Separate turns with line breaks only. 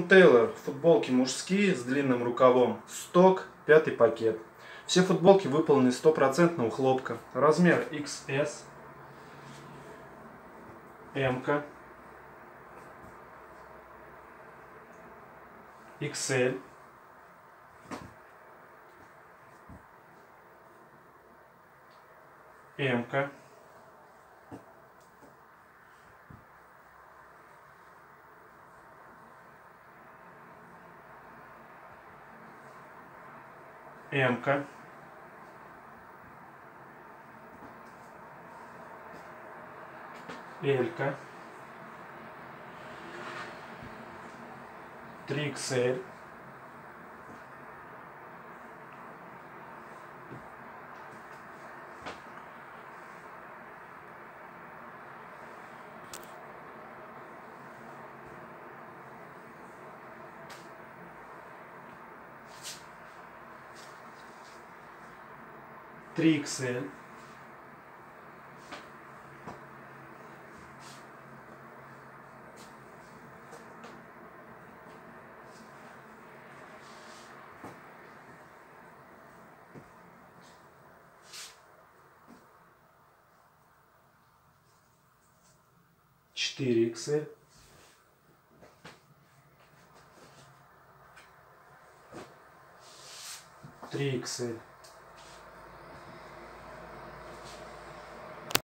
Том Тейлор. Футболки мужские с длинным рукавом. Сток, 5-й пакет. Все футболки выполнены из 100% хлопка. Размер XS, M, XL, M, М, Л, 3XL, три XL, четыре XL, три XL.